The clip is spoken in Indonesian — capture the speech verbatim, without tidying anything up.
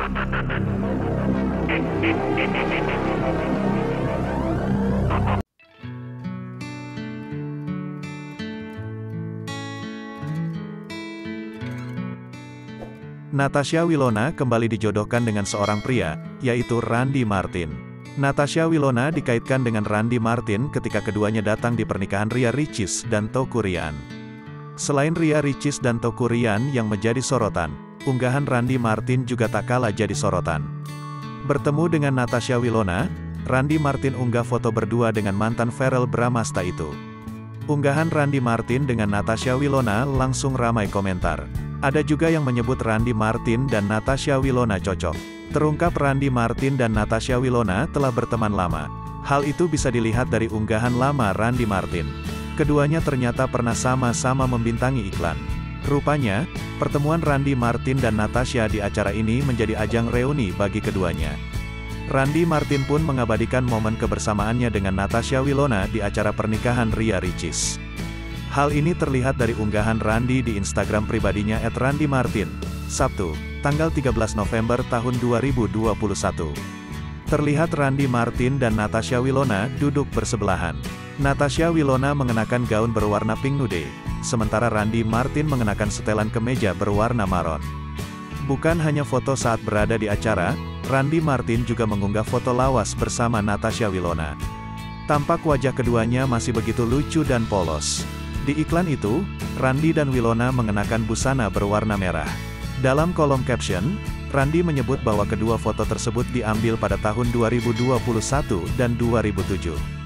Natasha Wilona kembali dijodohkan dengan seorang pria, yaitu Randy Martin. Natasha Wilona dikaitkan dengan Randy Martin ketika keduanya datang di pernikahan Ria Ricis dan Teuku Ryan. Selain Ria Ricis dan Teuku Ryan yang menjadi sorotan, unggahan Randy Martin juga tak kalah jadi sorotan. Bertemu dengan Natasha Wilona, Randy Martin unggah foto berdua dengan mantan Verrell Bramasta itu. Unggahan Randy Martin dengan Natasha Wilona langsung ramai komentar. Ada juga yang menyebut Randy Martin dan Natasha Wilona cocok. Terungkap Randy Martin dan Natasha Wilona telah berteman lama. Hal itu bisa dilihat dari unggahan lama Randy Martin. Keduanya ternyata pernah sama-sama membintangi iklan. Rupanya, pertemuan Randy Martin dan Natasha di acara ini menjadi ajang reuni bagi keduanya. Randy Martin pun mengabadikan momen kebersamaannya dengan Natasha Wilona di acara pernikahan Ria Ricis. Hal ini terlihat dari unggahan Randy di Instagram pribadinya et randy martin, Sabtu, tanggal tiga belas November tahun dua ribu dua puluh satu. Terlihat Randy Martin dan Natasha Wilona duduk bersebelahan. Natasha Wilona mengenakan gaun berwarna pink nude, sementara Randy Martin mengenakan setelan kemeja berwarna maron. Bukan hanya foto saat berada di acara, Randy Martin juga mengunggah foto lawas bersama Natasha Wilona. Tampak wajah keduanya masih begitu lucu dan polos. Di iklan itu, Randy dan Wilona mengenakan busana berwarna merah. Dalam kolom caption, Randy menyebut bahwa kedua foto tersebut diambil pada tahun dua ribu dua puluh satu dan dua ribu tujuh.